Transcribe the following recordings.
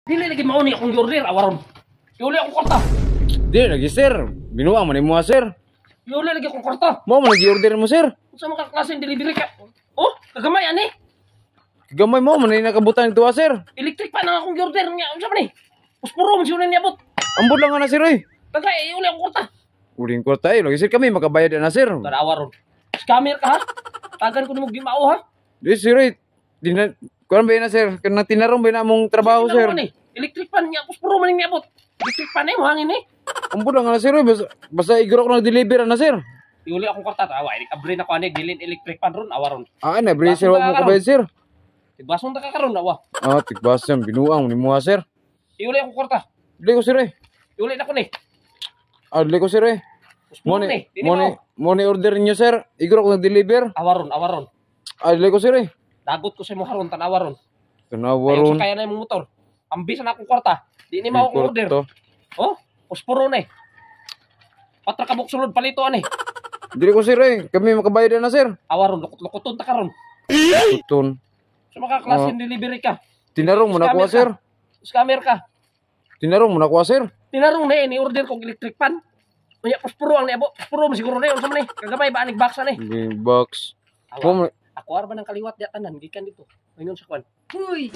Dili lagi mau ni akong order awaron. Yuli akong kwarta. Di lagi sir. Binuang man mo sir. Yuli lagi akong kwarta. Mo man lagi order mo sir. Unsa man ka klaseng delivery ka? Oh, kagamay ani. Gamay mo man nakabutan ito sir. Electric pa na akong order niya. Unsa man ni? Puspuro man siya niabot. Ambot lang na sir oy. Tagay yuli akong kwarta. Uling kwarta eh. Lagi sir kami makabayad na sir. Kada awaron. Scammer ka ha? Tagan ko ni mo gimao ha? Di sir oy. Kuan ba na sir? Kana tinarong ba na mong trabaho sir? Electric pan niya. Puspuro man niabot. Electric pan mo hangin ni. Ambot lang na sir oy. Basta igro ko na deliver na sir. Yuli akong kwarta tawa. Abrin ako ani dilin electric pan ron awaron. Ah, na bre sir mo kabayad sir. Tigbason ta ka karon awa. Ah, tigbas yan. Binuang ni mo sir. Yuli akong kwarta. Dili ko sir eh. Yuli na ko ni. Ah, dili ko sir eh. Puspuro ni. Mo ni order niyo sir. Igro ko na deliver. Awaron. Ah, dili ko sir eh. Dagot ko sa mo haron tanawaron. Tanawaron. Ayaw sa kaya na yung motor. Ambis na akong kwarta. Di ni mao akong order. Oh, puspuro na eh. Patra kabuk sulod palito ani. Dili ko sir eh. Kami makabayad na sir. Awaron lukot-lukoton ta karon. Tutun. Sa mga klaseng delivery ka. Tinarong mo nakuha sir. Scammer ka. Tinarong mo nakuha sir. Tinarong na ni order kong electric pan. Unya puspuro ang niabo. Puspuro mo siguro na yun. Sa man eh. Kagamay ba anig box na eh. Box. Ako arba ng kaliwat di tanan. Gikan dito. Ngayon sa kwan. Huy!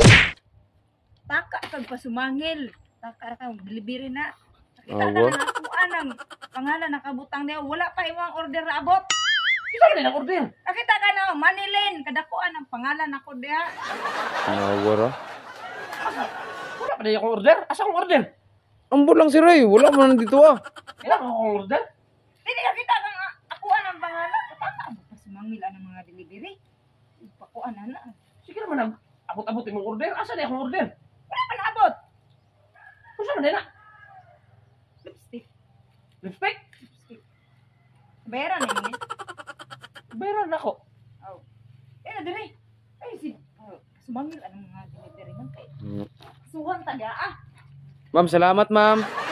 Taka kag pasumangil. Taka kag delivery na. Nakita ka Awa. na ako anang pangalan nakabutang niya. Wala pa imong order na abot. Kita na ng order. Nakita ka na Manilin. Kadakuan ang pangalan ako diha. Nawara. Wala pa na yung order. Asa akong order? Ambot lang sir eh. Wala man dito ah. Kailan akong order? Dili nakita ka nga akuan ang pangalan. Taka abot pasumangil ang mga delivery. Pakuan na. Sige naman abot-abot yung order. Asa na akong order? Wala pa naabot. Kung saan na? Lipstick. Lipstick? Bayaran na yun. Bayaran na ako. Oh. Na diri. Ay si sumangil ang mga delivery man kay. Suwan ta dia ah. Ma'am, salamat ma'am.